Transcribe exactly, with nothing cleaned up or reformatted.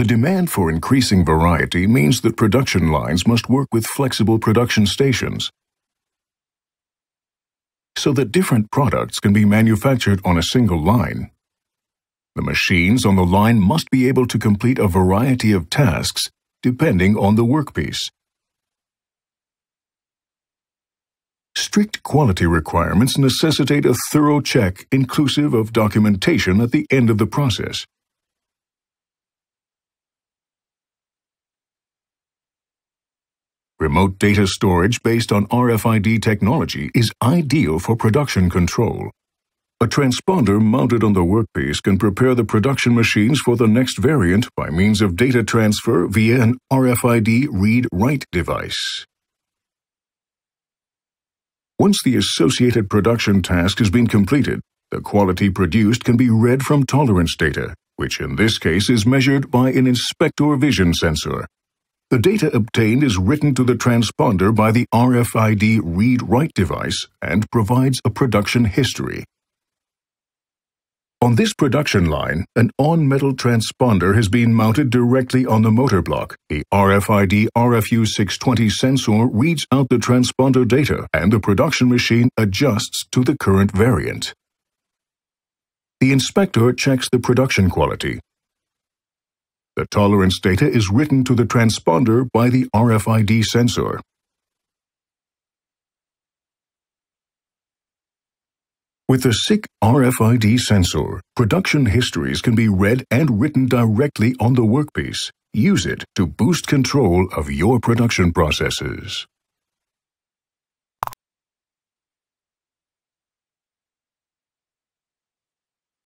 The demand for increasing variety means that production lines must work with flexible production stations so that different products can be manufactured on a single line. The machines on the line must be able to complete a variety of tasks depending on the workpiece. Strict quality requirements necessitate a thorough check inclusive of documentation at the end of the process. Remote data storage based on R F I D technology is ideal for production control. A transponder mounted on the workpiece can prepare the production machines for the next variant by means of data transfer via an R F I D read-write device. Once the associated production task has been completed, the quality produced can be read from tolerance data, which in this case is measured by an inspector vision sensor. The data obtained is written to the transponder by the R F I D read-write device and provides a production history. On this production line, an on-metal transponder has been mounted directly on the motor block. The R F I D R F U six twenty sensor reads out the transponder data and the production machine adjusts to the current variant. The inspector checks the production quality. The tolerance data is written to the transponder by the R F I D sensor. With the S I C R F I D sensor, production histories can be read and written directly on the workpiece. Use it to boost control of your production processes.